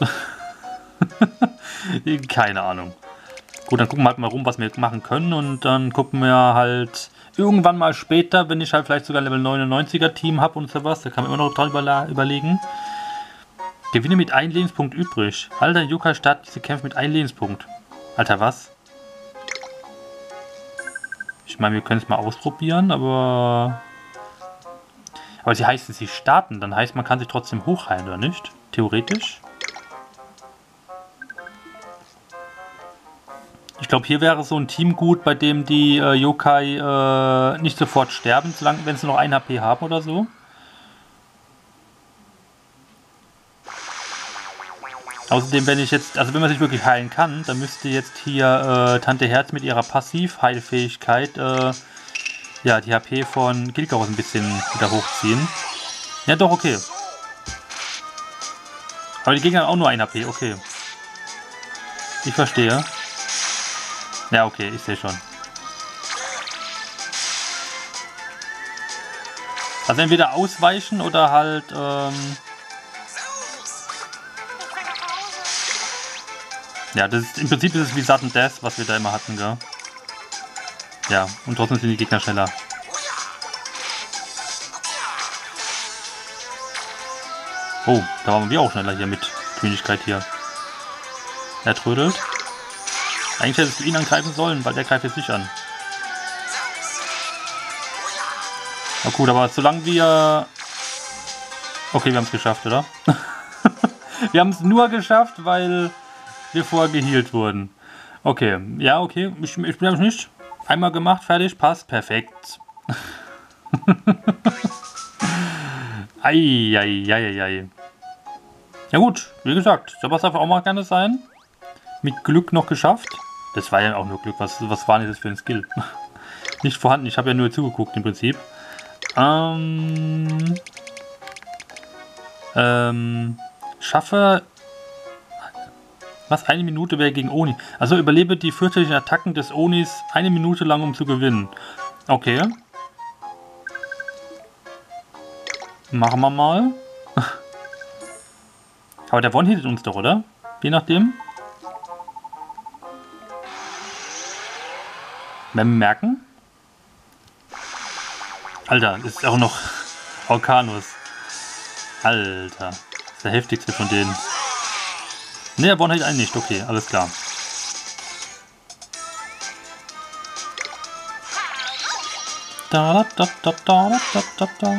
Keine Ahnung. Gut, dann gucken wir halt mal rum, was wir machen können, und dann gucken wir halt irgendwann mal später, wenn ich halt vielleicht sogar Level 99er Team habe und sowas, da kann man immer noch dran überlegen. Gewinne mit 1 Lebenspunkt übrig. Alter, Yokai startet diese Kämpfe mit 1 Lebenspunkt. Alter, was? Ich meine, wir können es mal ausprobieren, aber sie heißt es, sie starten. Dann heißt, man kann sich trotzdem hochheilen, oder nicht? Theoretisch. Ich glaube, hier wäre so ein Team gut, bei dem die Yokai nicht sofort sterben, wenn sie noch 1 HP haben oder so. Außerdem, wenn man sich wirklich heilen kann, dann müsste jetzt hier Tante Herz mit ihrer Passiv-Heilfähigkeit ja, die HP von Gilgaros ein bisschen wieder hochziehen. Ja, doch, okay. Aber die Gegner haben auch nur 1 HP, okay. Ich verstehe. Ja, okay, ich sehe schon. Also entweder ausweichen oder halt, ja, im Prinzip ist es wie Sudden Death, was wir da immer hatten, gell? Ja, und trotzdem sind die Gegner schneller. Oh, da waren wir auch schneller hier mit Geschwindigkeit hier. Er trödelt. Eigentlich hättest du ihn angreifen sollen, weil der greift jetzt nicht an. Na gut, aber solange wir... Okay, wir haben es geschafft, oder? Wir haben es nur geschafft, weil wir vorher geheilt wurden. Okay, ja, okay. Ich bin nicht. Einmal gemacht, fertig, passt, perfekt. Eieieiei. Ja gut, wie gesagt, sowas darf auch mal gerne sein. Mit Glück noch geschafft. Das war ja auch nur Glück. Was war denn das für ein Skill? Nicht vorhanden, ich habe ja nur zugeguckt im Prinzip. Schaffe... Was? 1 Minute wäre gegen Oni. Also überlebe die fürchterlichen Attacken des Onis 1 Minute lang, um zu gewinnen. Okay. Machen wir mal. Aber der One-hittet uns doch, oder? Je nachdem. Wenn wir merken. Alter, ist auch noch Orkanus. Alter. Das ist der heftigste von denen. Ne, der One-hit einen nicht. Okay, alles klar. Da, da, da, da, da, da, da.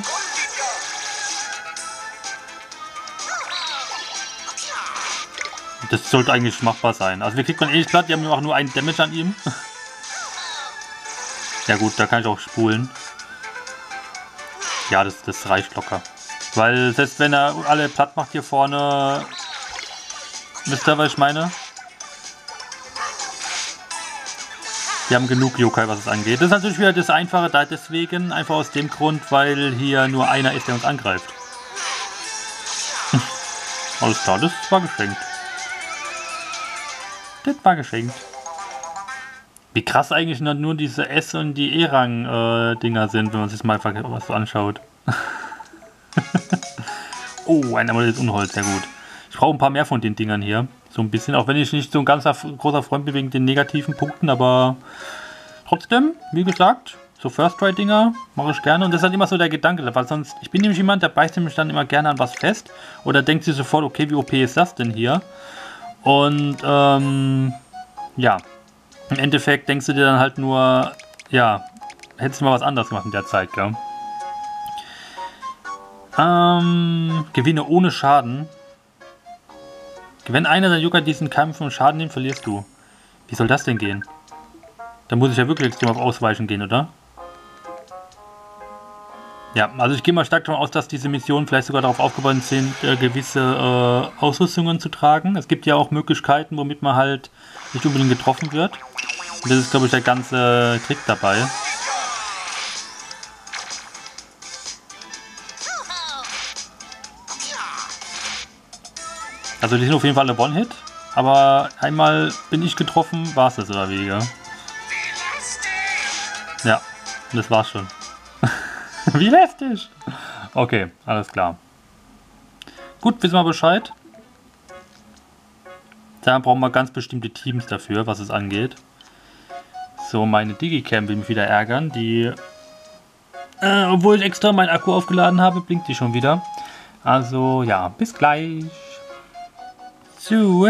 Das sollte eigentlich machbar sein. Also wir kriegen eh nicht platt, die haben auch nur 1 Damage an ihm. Ja gut, da kann ich auch spulen. Ja, das reicht locker. Weil selbst wenn er alle platt macht hier vorne... Wisst ihr, was ich meine? Die haben genug Yokai, was es angeht. Das ist natürlich wieder das Einfache, da deswegen, einfach aus dem Grund, weil hier nur einer ist, der uns angreift. Alles klar, das war geschenkt. Das war geschenkt. Wie krass eigentlich nur diese S- und die E-Rang-Dinger sind, wenn man sich mal was so anschaut. Oh, ein Amulett Unholz, sehr gut. Ich brauche ein paar mehr von den Dingern hier. So ein bisschen, auch wenn ich nicht so ein ganz großer Freund bin wegen den negativen Punkten, aber trotzdem, wie gesagt, so First-Try-Dinger mache ich gerne. Und das ist halt immer so der Gedanke, weil sonst, ich bin nämlich jemand, der beißt nämlich dann immer gerne an was fest oder denkt sich sofort, okay, wie OP ist das denn hier? Und ja, im Endeffekt denkst du dir dann halt nur, ja, hättest du mal was anderes gemacht in der Zeit, gell? Gewinne ohne Schaden. Wenn einer der Yokai diesen Kampf und Schaden nimmt, verlierst du. Wie soll das denn gehen? Da muss ich ja wirklich extrem auf Ausweichen gehen, oder? Ja, also ich gehe mal stark davon aus, dass diese Missionen vielleicht sogar darauf aufgebaut sind, gewisse Ausrüstungen zu tragen. Es gibt ja auch Möglichkeiten, womit man halt nicht unbedingt getroffen wird. Und das ist, glaube ich, der ganze Trick dabei. Also die sind auf jeden Fall eine One-Hit, aber einmal bin ich getroffen, war es das oder weniger. Ja, das war's schon. Wie lästig! Okay, alles klar. Gut, wissen wir Bescheid. Da brauchen wir ganz bestimmte Teams dafür, was es angeht. So, meine Digicam will mich wieder ärgern. Die, obwohl ich extra meinen Akku aufgeladen habe, blinkt die schon wieder. Also, ja, bis gleich. So.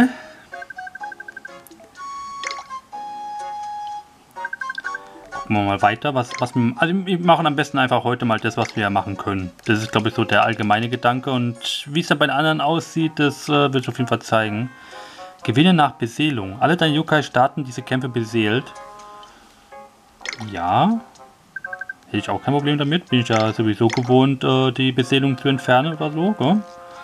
Gucken wir mal weiter. Also wir machen am besten einfach heute mal das, was wir machen können. Das ist, glaube ich, so der allgemeine Gedanke. Und wie es dann bei den anderen aussieht, das wird ich auf jeden Fall zeigen. Gewinne nach Beseelung. Alle deine Yokai starten diese Kämpfe beseelt. Ja. Hätte ich auch kein Problem damit. Bin ich ja sowieso gewohnt, die Beseelung zu entfernen oder so. Gell?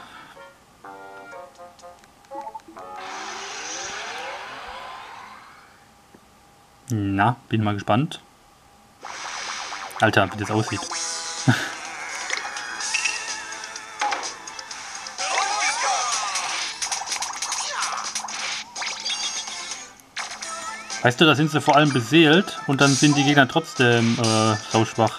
Na, bin mal gespannt. Alter, wie das aussieht. Weißt du, da sind sie vor allem beseelt und dann sind die Gegner trotzdem sauschwach.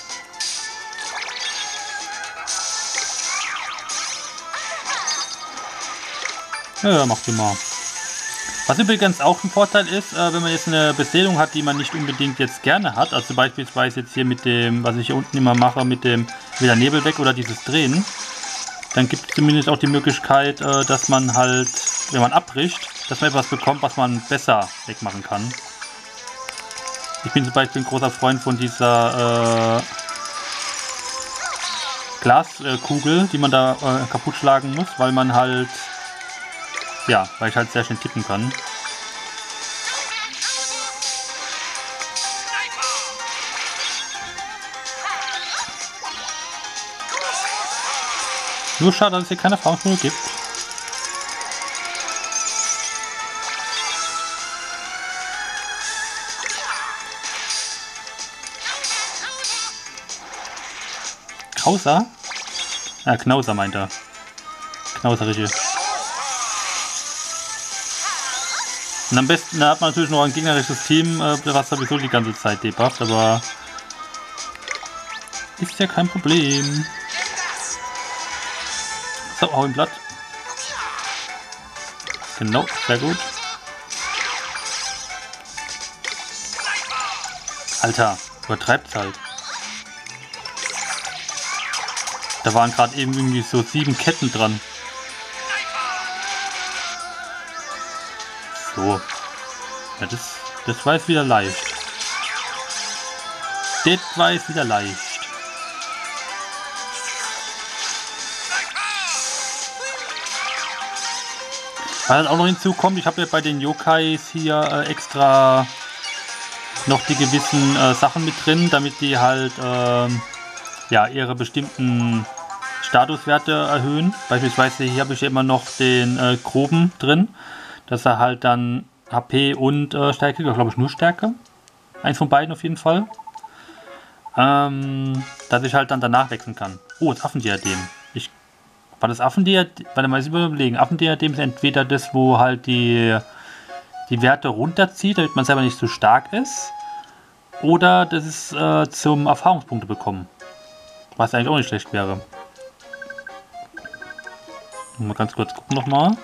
Ja, macht immer. Was übrigens auch ein Vorteil ist, wenn man jetzt eine Beseelung hat, die man nicht unbedingt jetzt gerne hat, also beispielsweise jetzt hier mit dem, was ich hier unten immer mache, mit dem wieder Nebel weg oder dieses Drehen, dann gibt es zumindest auch die Möglichkeit, dass man halt, wenn man abbricht, dass man etwas bekommt, was man besser wegmachen kann. Ich bin zum Beispiel ein großer Freund von dieser Glaskugel, die man da kaputt schlagen muss, weil man halt, ja, weil ich halt sehr schön tippen kann. Nur schade, dass es hier keine Erfahrungspunkte gibt. Krauser? Ja, Knauser meint er. Knauserische. Und am besten, da hat man natürlich noch ein gegnerisches Team, was sowieso die ganze Zeit debufft, aber ist ja kein Problem. So, hau im Blatt. Genau, sehr gut. Alter, übertreibt's halt. Da waren gerade eben irgendwie so 7 Ketten dran. So. Ja, das war jetzt wieder leicht. Das war jetzt wieder leicht. Was halt auch noch hinzukommt, ich habe ja bei den Yokais hier extra noch die gewissen Sachen mit drin, damit die halt ja, ihre bestimmten Statuswerte erhöhen. Beispielsweise hier habe ich ja immer noch den groben drin, dass er halt dann HP und Stärke, glaube ich nur Stärke. Eins von beiden auf jeden Fall. Dass ich halt dann danach wechseln kann. Oh, das Affendiadem. War das Affendiadem? Warte mal, ich überlegen. Affendiadem ist entweder das, wo halt die Werte runterzieht, damit man selber nicht so stark ist. Oder das ist zum Erfahrungspunkte bekommen. Was eigentlich auch nicht schlecht wäre. Mal ganz kurz gucken nochmal.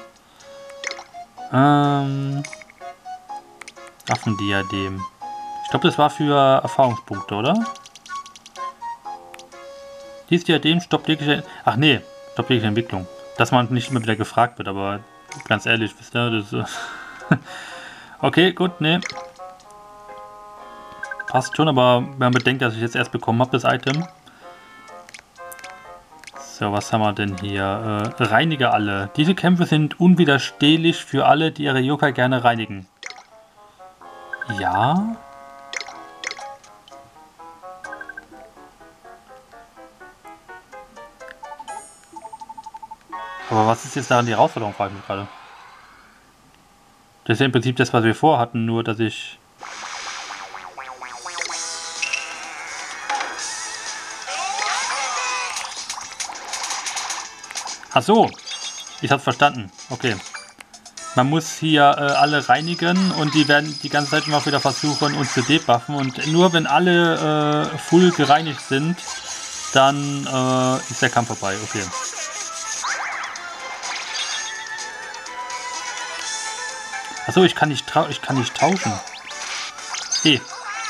Affendiadem. Ich glaube, das war für Erfahrungspunkte, oder? Dieses Diadem stoppt jegliche... Ach nee, stoppt jegliche Entwicklung. Dass man nicht immer wieder gefragt wird, aber ganz ehrlich, wisst ihr, das... Okay, gut, nee. Passt schon, aber wenn man bedenkt, dass ich jetzt erst bekommen habe, das Item. So, was haben wir denn hier? Reinige alle. Diese Kämpfe sind unwiderstehlich für alle, die ihre Yokai gerne reinigen. Ja. Aber was ist jetzt daran die Herausforderung, frage ich mich gerade. Das ist ja im Prinzip das, was wir vorhatten, nur dass ich... Ach so, ich hab's verstanden. Okay. Man muss hier alle reinigen und die werden die ganze Zeit immer wieder versuchen, uns zu debuffen. Und nur wenn alle full gereinigt sind, dann ist der Kampf vorbei. Okay. Achso, ich kann nicht tauschen. Eh.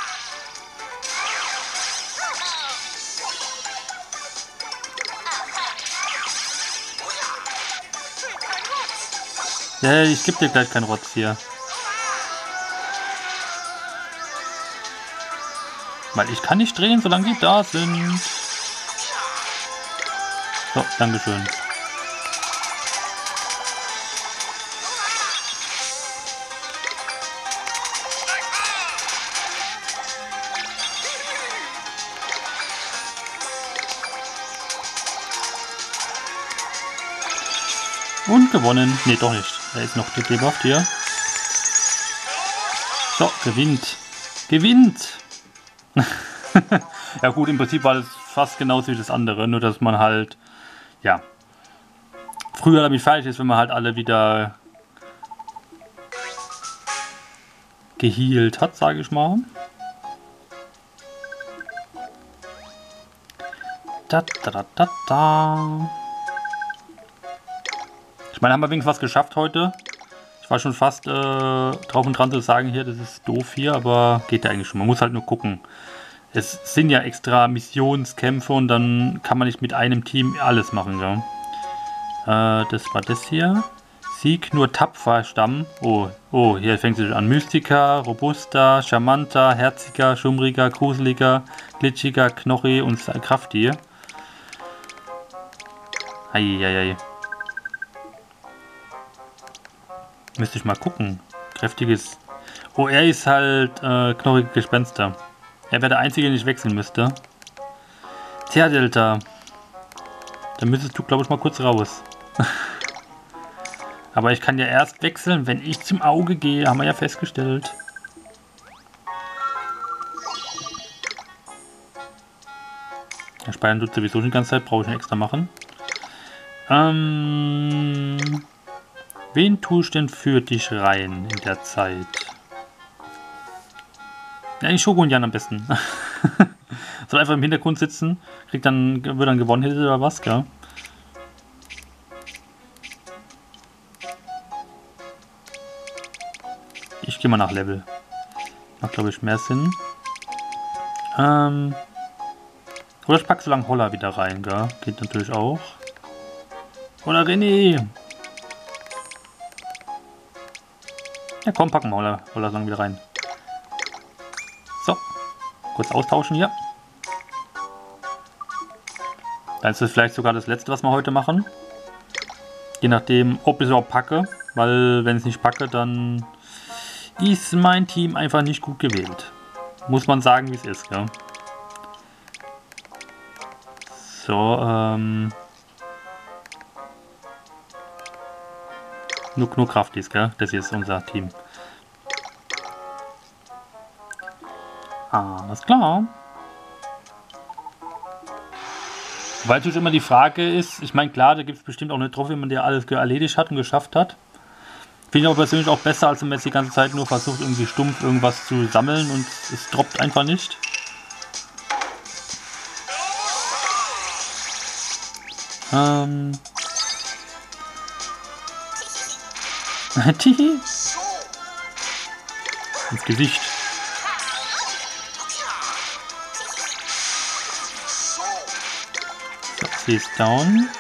Ja, ich gebe dir gleich keinen Rotz hier. Weil ich kann nicht drehen, solange die da sind. So, dankeschön. Und gewonnen. Ne, doch nicht. Er ist noch gedebufft hier. So, gewinnt. Gewinnt! Ja gut, im Prinzip war das fast genauso wie das andere. Nur, dass man halt, ja, früher damit fertig ist, wenn man halt alle wieder gehealt hat, sage ich mal. Da, da, da, da, da. Ich meine, haben wir wenigstens was geschafft heute. Ich war schon fast drauf und dran zu sagen, hier, das ist doof hier, aber geht ja eigentlich schon. Man muss halt nur gucken. Es sind ja extra Missionskämpfe und dann kann man nicht mit einem Team alles machen. Ja. Das war das hier. Sieg nur tapfer Stamm. Oh, hier fängt es an. Mystiker, robuster, charmanter, herziger, schummriger, gruseliger, glitschiger, knochi und kraftig. Eieiei. Müsste ich mal gucken. Kräftiges. Oh, er ist halt knorrige Gespenster. Er wäre der Einzige, den ich wechseln müsste. Tja, Delta. Dann müsstest du, glaube ich, mal kurz raus. Aber ich kann ja erst wechseln, wenn ich zum Auge gehe. Haben wir ja festgestellt. Der Speichern tut sowieso die ganze Zeit. Brauche ich nicht extra machen. Wen tue ich denn für dich rein in der Zeit? Ja, den Shogun am besten. Soll einfach im Hintergrund sitzen, wird dann gewonnen hätte oder was, gell? Ich gehe mal nach Level. Macht, glaube ich, mehr Sinn. Oder ich packe so lange Holler wieder rein, gell? Geht natürlich auch. Oder René! Ja komm, packen wir Holler lang wieder rein. So. Kurz austauschen hier. Dann ist das vielleicht sogar das letzte, was wir heute machen. Je nachdem, ob ich es überhaupt packe. Weil wenn ich es nicht packe, dann ist mein Team einfach nicht gut gewählt. Muss man sagen, wie es ist, ja. So, nur Kraftis, gell? Das hier ist unser Team. Alles klar. Weil natürlich immer die Frage ist, ich meine, klar, da gibt es bestimmt auch eine Trophäe, wenn man der alles erledigt hat und geschafft hat. Finde ich aber persönlich auch besser, als wenn man jetzt die ganze Zeit nur versucht, irgendwie stumpf irgendwas zu sammeln und es droppt einfach nicht. Tihi. Ins Gesicht. So, sie ist down.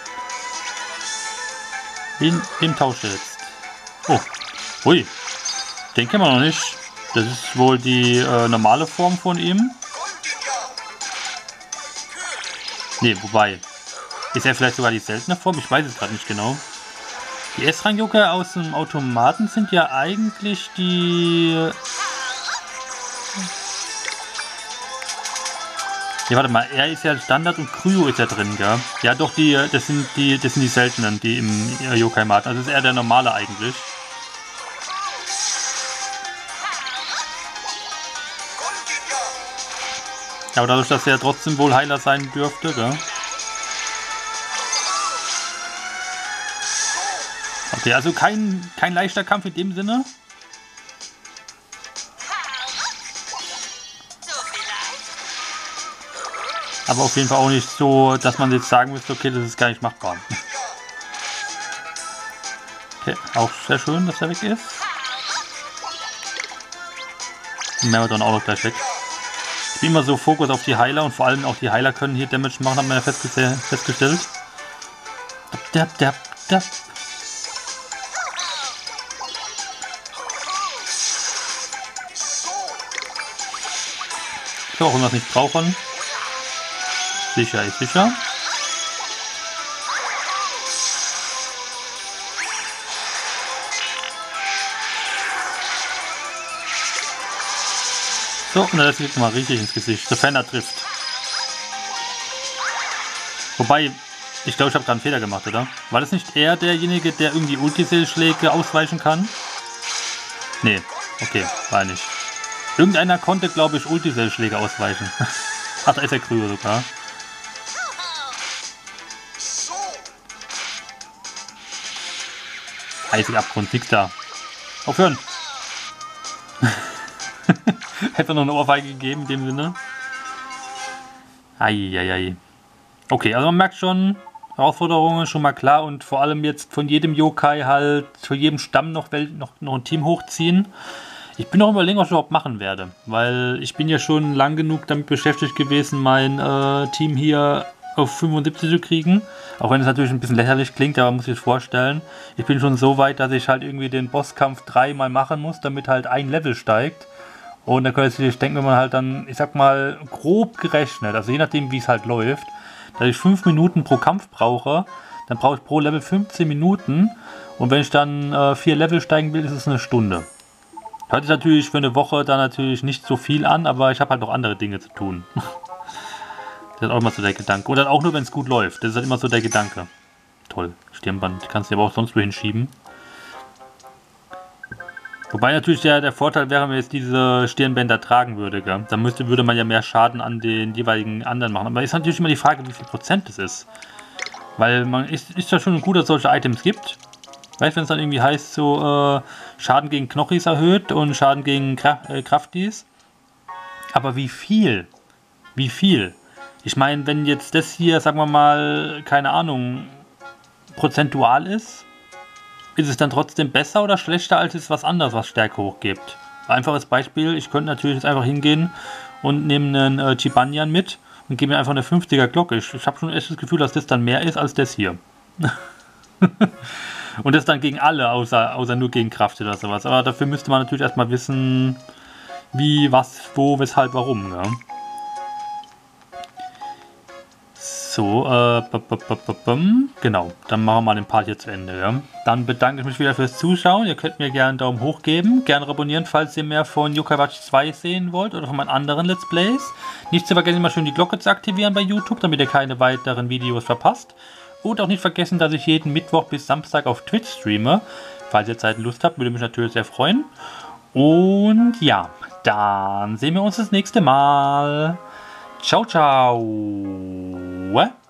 Wem tauscht er jetzt? Oh. Ui. Den kennen wir noch nicht. Das ist wohl die normale Form von ihm. Ne, wobei. Ist er vielleicht sogar die seltene Form? Ich weiß es gerade nicht genau. Die S-Rang-Joker aus dem Automaten sind ja eigentlich die... Ja, warte mal, er ist ja Standard und Kryo ist ja drin, gell? Ja, doch, das sind die seltenen, die im Yokai-Mat. Also ist eher der normale eigentlich. Ja, aber dadurch, dass er trotzdem wohl Heiler sein dürfte, gell? Okay, also kein leichter Kampf in dem Sinne. Aber auf jeden Fall auch nicht so, dass man jetzt sagen müsste, okay, das ist gar nicht machbar. Okay, auch sehr schön, dass er weg ist. Und Marathon auch noch gleich weg. Ich bin immer so Fokus auf die Heiler und vor allem auch die Heiler können hier Damage machen, haben wir ja festgestellt. So, auch wenn wir es nicht brauchen. Sicher ist sicher. So, und das liegt mal richtig ins Gesicht. Sofern er trifft. Wobei, ich glaube, ich habe gerade einen Fehler gemacht, oder? War das nicht er derjenige, der irgendwie Ultisee-Schläge ausweichen kann? Nee, okay, war nicht. Irgendeiner konnte, glaube ich, Ultisee-Schläge ausweichen. Ach, da ist der Krüger sogar. Eisig Abgrund, nix da. Aufhören! Hätte noch eine Ohrfeige gegeben in dem Sinne. Eieiei. Okay, also man merkt schon, Herausforderungen schon mal klar und vor allem jetzt von jedem Yokai halt, von jedem Stamm noch ein Team hochziehen. Ich bin noch überlegen, was ich überhaupt machen werde, weil ich bin ja schon lang genug damit beschäftigt gewesen, mein Team hier auf 75 zu kriegen. Auch wenn es natürlich ein bisschen lächerlich klingt, aber man muss sich vorstellen, ich bin schon so weit, dass ich halt irgendwie den Bosskampf 3-mal machen muss, damit halt ein Level steigt. Und da könnt ihr sich denken, wenn man halt dann, ich sag mal, grob gerechnet, also je nachdem wie es halt läuft, dass ich 5 Minuten pro Kampf brauche, dann brauche ich pro Level 15 Minuten und wenn ich dann 4 Level steigen will, ist es eine Stunde. Hört sich natürlich für eine Woche dann natürlich nicht so viel an, aber ich habe halt noch andere Dinge zu tun. Das ist auch immer so der Gedanke. Oder auch nur, wenn es gut läuft. Das ist halt immer so der Gedanke. Toll, Stirnband. Kannst du aber auch sonst wo hinschieben. Wobei natürlich der Vorteil wäre, wenn man jetzt diese Stirnbänder tragen würde. Gell? Dann würde man ja mehr Schaden an den jeweiligen anderen machen. Aber ist natürlich immer die Frage, wie viel Prozent es ist. Weil man ist ja schon gut, dass es solche Items gibt. Weißt du, wenn es dann irgendwie heißt, so Schaden gegen Knochis erhöht und Schaden gegen Kraftis. Aber wie viel? Wie viel? Ich meine, wenn jetzt das hier, sagen wir mal, keine Ahnung, prozentual ist es dann trotzdem besser oder schlechter als was anderes, was Stärke hochgibt? Einfaches Beispiel, ich könnte natürlich jetzt einfach hingehen und nehme einen Chibanyan mit und gebe mir einfach eine 50er Glocke. Ich habe schon echt das Gefühl, dass das dann mehr ist als das hier. Und das dann gegen alle, außer nur gegen Kraft oder sowas. Aber dafür müsste man natürlich erstmal wissen, wie, was, wo, weshalb, warum. Ja? So, genau, dann machen wir mal den Part hier zu Ende. Ja? Dann bedanke ich mich wieder fürs Zuschauen. Ihr könnt mir gerne einen Daumen hoch geben, gerne abonnieren, falls ihr mehr von Yokai Watch 2 sehen wollt oder von meinen anderen Let's Plays. Nicht zu vergessen, immer schön die Glocke zu aktivieren bei YouTube, damit ihr keine weiteren Videos verpasst. Und auch nicht vergessen, dass ich jeden Mittwoch bis Samstag auf Twitch streame. Falls ihr Zeit und Lust habt, würde mich natürlich sehr freuen. Und ja, dann sehen wir uns das nächste Mal. Ciao, ciao.